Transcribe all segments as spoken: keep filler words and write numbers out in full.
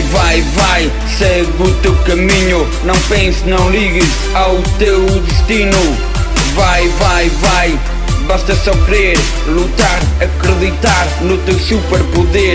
Vai, vai, segue o teu caminho, não penses, não ligues ao teu destino. Vai, vai, vai, basta só querer, lutar, acreditar no teu superpoder.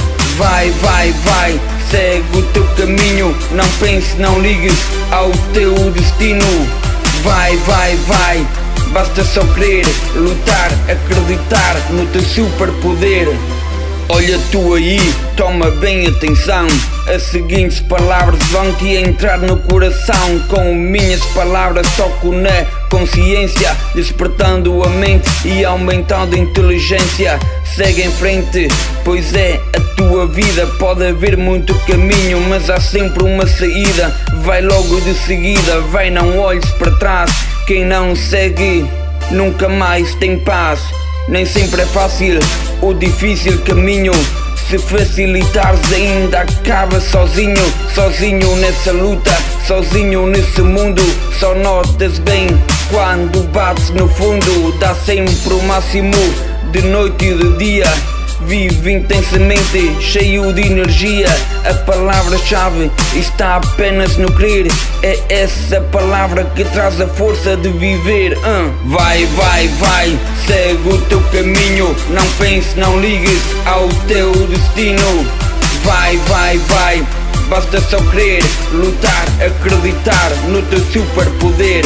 Vai, vai, vai, segue o teu caminho, não penses, não ligues ao teu destino. Vai, vai, vai, basta só querer, lutar, acreditar no teu superpoder. Olha tu aí, toma bem atenção, as seguintes palavras vão-te entrar no coração. Com minhas palavras toco na consciência, despertando a mente e aumentando a inteligência. Segue em frente, pois é a tua vida. Pode haver muito caminho, mas há sempre uma saída. Vai logo de seguida, vai, não olhes para trás. Quem não segue nunca mais tem paz. Nem sempre é fácil o difícil caminho, se facilitares ainda acaba sozinho. Sozinho nessa luta, sozinho nesse mundo. Só notas bem quando bates no fundo. Dá sempre o máximo de noite e de dia. Vive intensamente, cheio de energia. A palavra-chave está apenas no querer. É essa palavra que traz a força de viver. uh. Vai, vai, vai, segue o teu caminho, não penses, não ligues ao teu destino. Vai, vai, vai, basta só querer, lutar, acreditar no teu superpoder.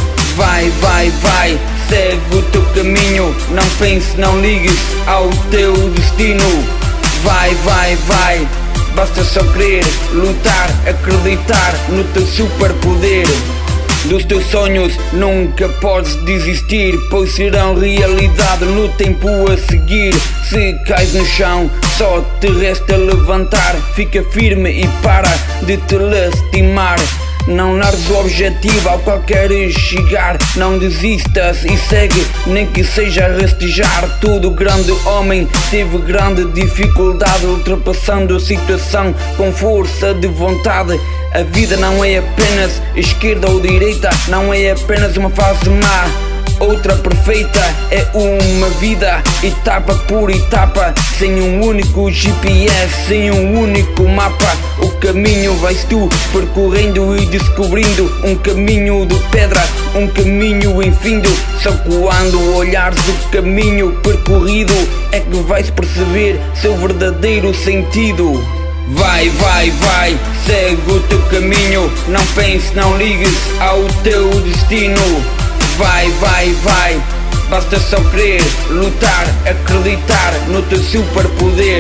Vai, vai, vai, segue o teu caminho, não penses, não ligues ao teu destino. Vai, vai, vai, basta só querer, lutar, acreditar no teu superpoder. Dos teus sonhos nunca podes desistir, pois serão realidade no tempo a seguir. Se cais no chão, só te resta levantar. Fica firme e para de te lastimar. Não largues o objetivo ao qual queres chegar. Não desistas e segue, nem que seja a rastejar. Todo grande homem teve grande dificuldade, ultrapassando a situação com força de vontade. A vida não é apenas esquerda ou direita, não é apenas uma fase má, outra perfeita. É uma vida, etapa por etapa, sem um único G P S, sem um único mapa. O caminho vais tu percorrendo e descobrindo, um caminho de pedra, um caminho infindo. Só quando olhares o caminho percorrido é que vais perceber seu verdadeiro sentido. Vai, vai, vai, segue o teu caminho, não penses, não ligues ao teu destino. Vai, vai, vai, basta só querer, lutar, acreditar no teu superpoder.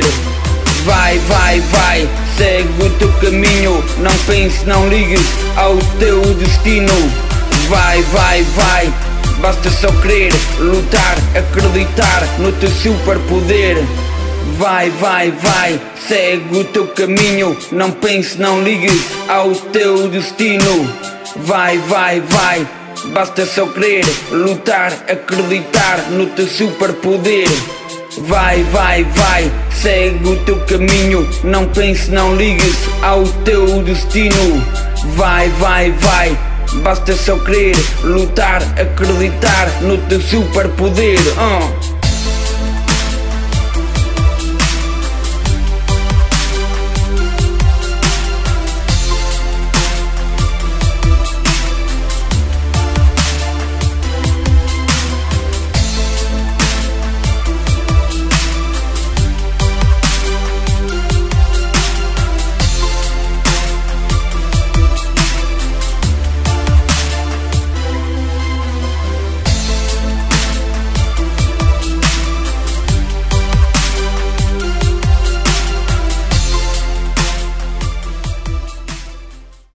Vai, vai, vai, segue o teu caminho, não penses, não ligues ao teu destino. Vai, vai, vai, basta só querer, lutar, acreditar no teu superpoder. Vai, vai, vai, segue o teu caminho, não penses, não ligues ao teu destino. Vai, vai, vai, basta só querer, lutar, acreditar no teu superpoder. Vai, vai, vai, segue o teu caminho, não penses, não ligues ao teu destino. Vai, vai, vai, basta só querer, lutar, acreditar no teu superpoder. uh.